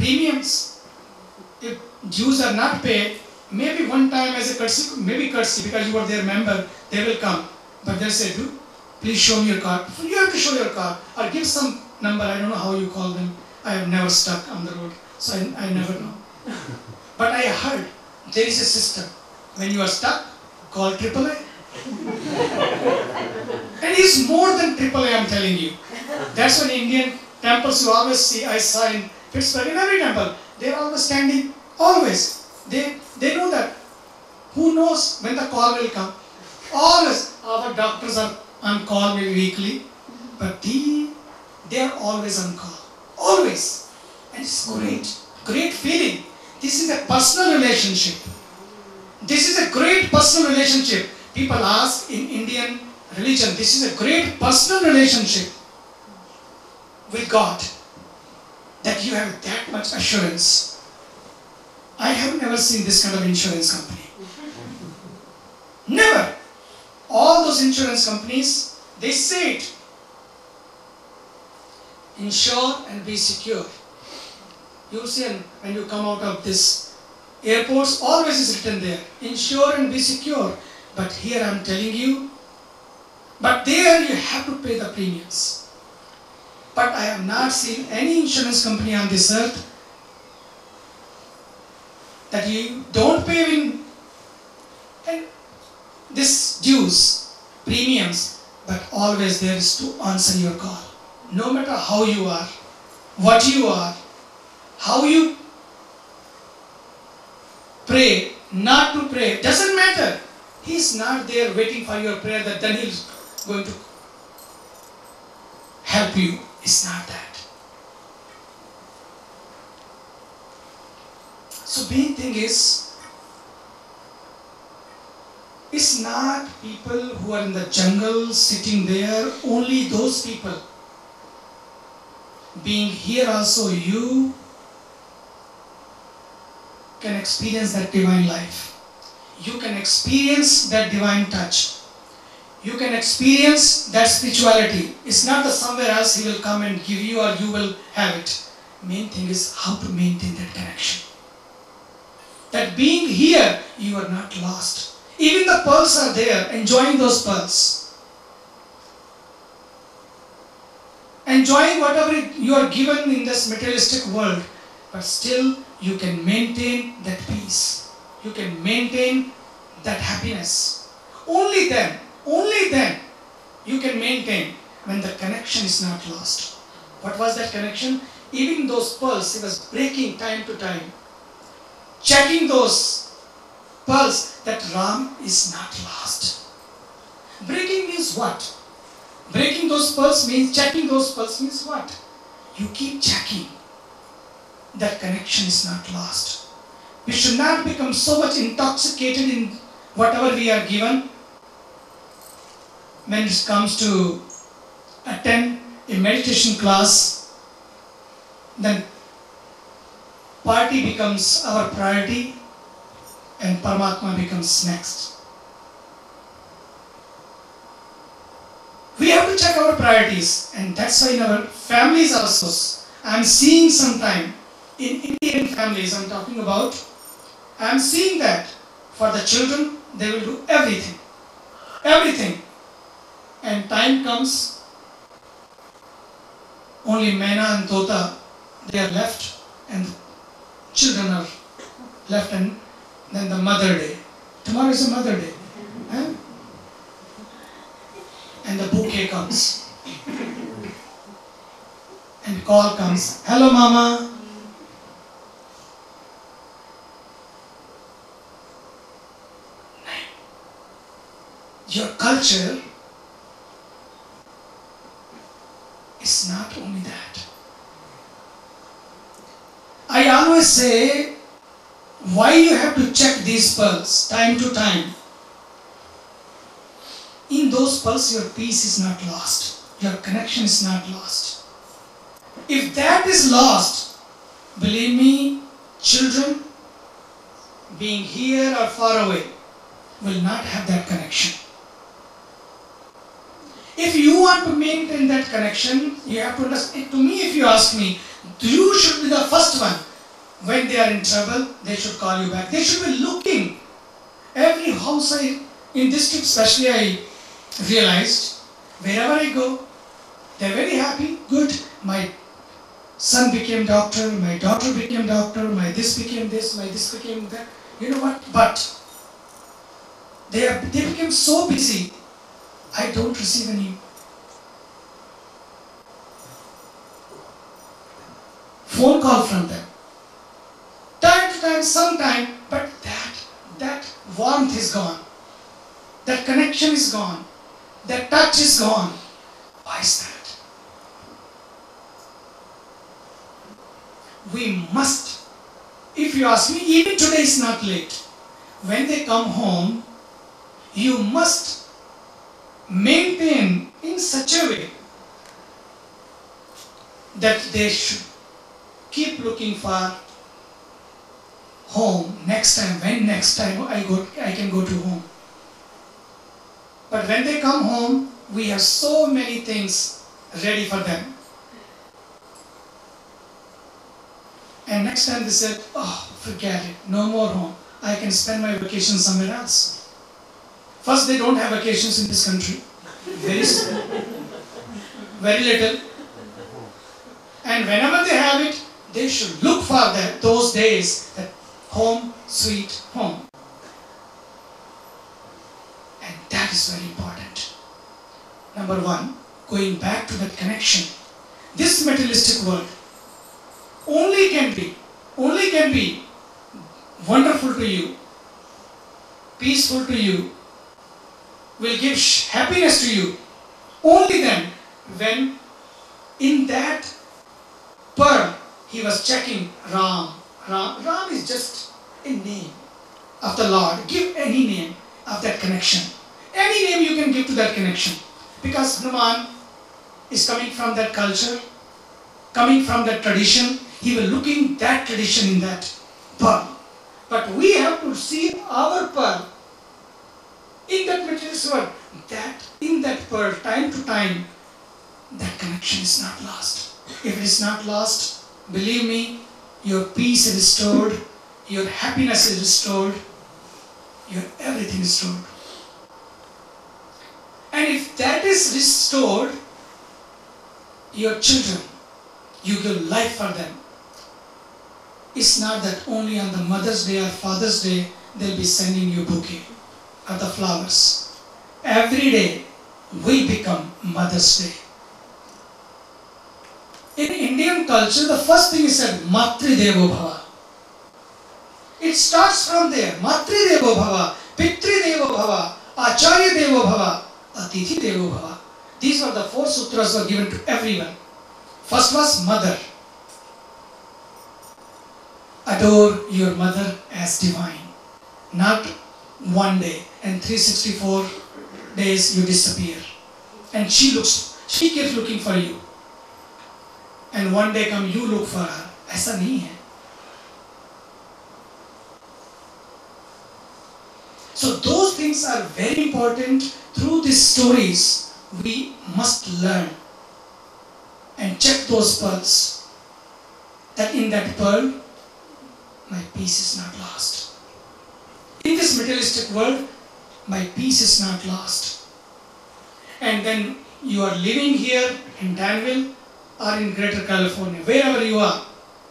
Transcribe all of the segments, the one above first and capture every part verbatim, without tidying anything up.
premiums, if dues are not paid, maybe one time as a courtesy, maybe courtesy because you are their member, they will come. But they'll say, do please show me your card. You have to show your card or give some number. I don't know how you call them. I have never stuck on the road, so I, I never know. But I heard there is a system. When you are stuck, call triple A. And it's more than triple A, I'm telling you. That's when Indian temples you always see, I saw in Pittsburgh, in every temple, they're always standing, always. They, they know that. Who knows when the call will come? Always. Our doctors are on call maybe weekly, but they, they are always on call. Always. And it's great. Great feeling. This is a personal relationship. This is a great personal relationship. People ask in Indian religion, this is a great personal relationship with God. That you have that much assurance. I have never seen this kind of insurance company. Never. All those insurance companies, they say it. Insure and be secure. You see when you come out of this airports, always is written there. Insure and be secure. But here I am telling you, but there you have to pay the premiums. But I have not seen any insurance company on this earth that you don't pay in this dues, premiums, but always there is to answer your call. No matter how you are, what you are, how you pray, not to pray, doesn't matter. He's not there waiting for your prayer that then he's going to help you. It's not that. So main thing is, it's not people who are in the jungle sitting there, only those people. Being here also, you can experience that divine life. You can experience that divine touch. You can experience that spirituality. It's not that somewhere else he will come and give you or you will have it. Main thing is how to maintain that connection. That being here, you are not lost. Even the pearls are there, enjoying those pearls. Enjoying whatever you are given in this materialistic world, but still you can maintain that peace. You can maintain that happiness. Only then, only then you can maintain when the connection is not lost. What was that connection? Even those pearls, it was breaking time to time. Checking those pearls that Ram is not lost. Breaking means what? Breaking those pearls means, checking those pearls means what? You keep checking. That connection is not lost. We should not become so much intoxicated in whatever we are given. When it comes to attend a meditation class, then party becomes our priority and Paramatma becomes next. We have to check our priorities, and that's why in our families also, I'm seeing sometime in Indian families I'm talking about, I'm seeing that for the children, they will do everything. Everything. And time comes, only Maina and Tota, they are left, and the children are left, and then the Mother Day. Tomorrow is a Mother Day. Huh? And the bouquet comes. And call comes, hello Mama. Your culture is not only that. I always say, why you have to check these pearls time to time? In those pearls, your peace is not lost. Your connection is not lost. If that is lost, believe me, children, being here or far away, will not have that connection. If you want to maintain that connection, you have to understand. To me, if you ask me, you should be the first one When they are in trouble, they should call you back. They should be looking. Every house I, in this trip especially, I realized, wherever I go, they're very happy, good. My son became doctor, my daughter became doctor, my this became this, my this became that. You know what? But they, are, they became so busy, I don't receive any phone call from them. Time to time, sometime, but that, that warmth is gone. That connection is gone. That touch is gone. Why is that? We must, if you ask me, even today is not late. When they come home, you must maintain in such a way that they should keep looking for home next time. When next time I go, I can go to home. But when they come home, we have so many things ready for them. And next time they said, oh, forget it, no more home. I can spend my vacation somewhere else. First, they don't have vacations in this country. Very small. Very little. And whenever they have it, they should look for that, those days, that home, sweet home. And that is very important. Number one, going back to that connection. This materialistic world only can be, only can be wonderful to you, peaceful to you, will give happiness to you, only then when in that pearl he was checking Ram. Ram, Ram is just a name of the Lord. Give any name of that connection. Any name you can give to that connection. Because Hanuman is coming from that culture, coming from that tradition. He will looking that tradition in that pearl. But we have to see our pearl in that materialist world. That in that pearl, time to time, that connection is not lost. If it is not lost, believe me, your peace is restored, your happiness is restored, your everything is restored. And if that is restored, your children, you give life for them. It's not that only on the Mother's Day or Father's Day they'll be sending you bouquet of the flowers. Every day we become Mother's Day. In Indian culture, the first thing is said, Matri Devo Bhava. It starts from there. Matri Devo Bhava, Pitri Devo Bhava, Acharya Devo Bhava, Atithi Devo Bhava. These were the four sutras were given to everyone. First was mother. Adore your mother as divine. Not one day and three hundred sixty-four days you disappear. And she looks, she keeps looking for you. And one day come you look for her. ऐसा नहीं है. So those things are very important. Through these stories, we must learn and check those pearls. That in that pearl, my peace is not lost. In this materialistic world, my peace is not lost. And then you are living here in Danville or in Greater California, wherever you are.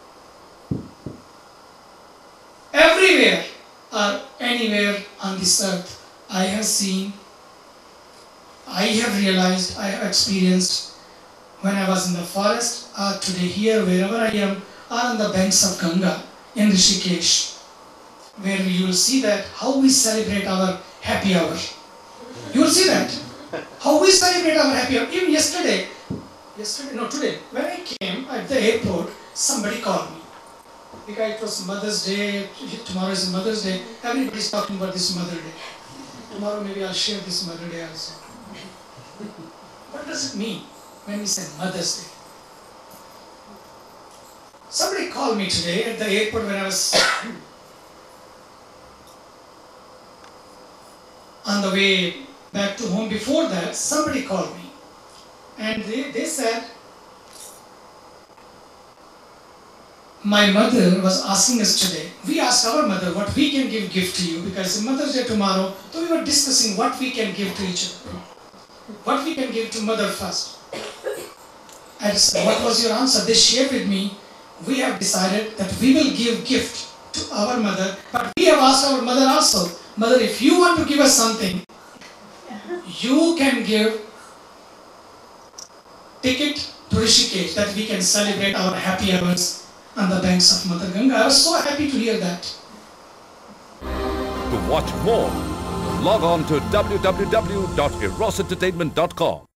Everywhere or anywhere on this earth, I have seen, I have realized, I have experienced when I was in the forest or today here, wherever I am, or on the banks of Ganga in Rishikesh, where you will see that how we celebrate our happy hour. You will see that. How we celebrate our happy hour. Even yesterday, yesterday, no today, when I came at the airport, somebody called me. Because it was Mother's Day, tomorrow is Mother's Day, everybody is talking about this Mother Day. Tomorrow maybe I'll share this Mother Day also. What does it mean when we say Mother's Day? Somebody called me today at the airport when I was on the way back to home. Before that, somebody called me and they, they said, My mother was asking us today, we asked our mother what we can give gift to you because it's Mother's Day tomorrow, so we were discussing what we can give to each other. What we can give to mother first. I said, what was your answer? They shared with me, we have decided that we will give gift to our mother, but we have asked our mother also, Mother, if you want to give us something, you can give ticket to Rishikesh that we can celebrate our happy hours on the banks of Mother Ganga. I was so happy to hear that. To watch more, log on to w w w dot eros entertainment dot com.